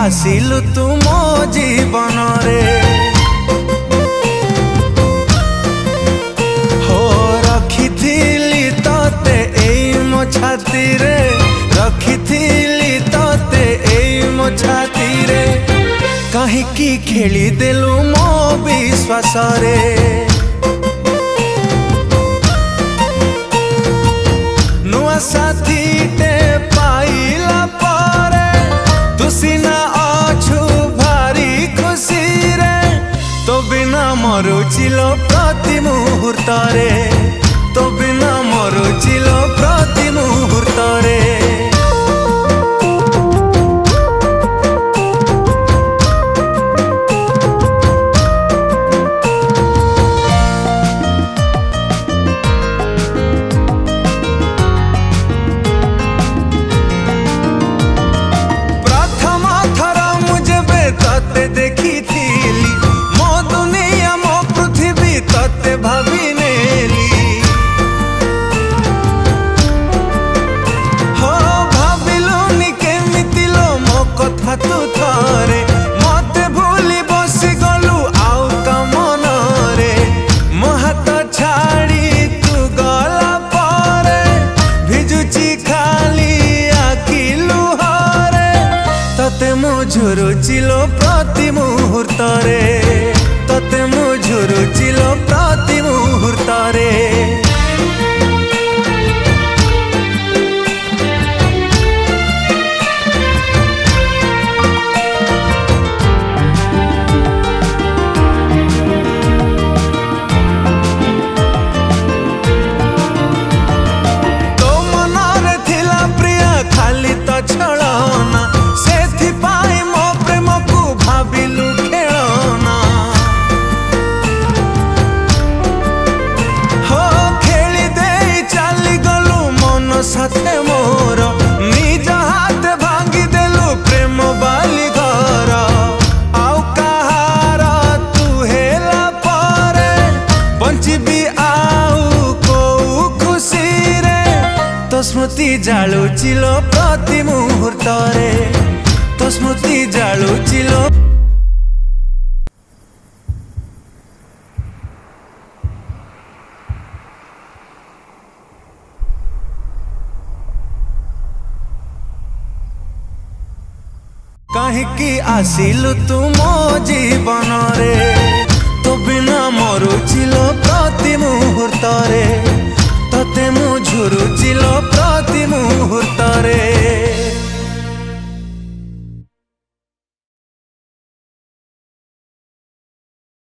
आसिलु तू मो जीवन रे हो रखिथिली तते एई मो छाती रे रखिथिली तते एई मो छाती रे काहेकि खेली देलु मो विश्वास रे नुआ साथी टे पाइला पारे तू सीना अछु भारी खुशी रे तो बिना मरुचिलो प्रति मुहूर्त रे तो बिना मरुचिलो प्रति मुहूर्त रे देखी थीली मो दुनिया मो पृथ्वी तते भाभी नेली हो भाविलुनी केमितिलो मो कथा तू थरे मते भूली बसी गलु आउ का मन रे मो हाथ छाड़ी तू गला पारे भिजुची खाली आखि लुहरे तते मो झुरुचिलो प्रति मुहूर्त रे तते मो झुरुचिलो प्रति मुहूर्त रे तो मनरे थिला प्रिया खाली तो छळना सेथि पाई मो प्रेम को भाबिलु खेलना हो खेली दे चली गलु मन साथे मोर निज हाथ भांगी देलु प्रेम बाली घर आउ कहार तू हेला पारे बंचिबी आउ को खुशी रे तो स्मृति जालुचिलो प्रति मुहूर्त रे तो स्मृति जालुचिलो काहेकि आसिलु तू मो जीवन रे तो बिना मरुचिलो प्रति मुहूर्त रे तते मु झुरुचिलो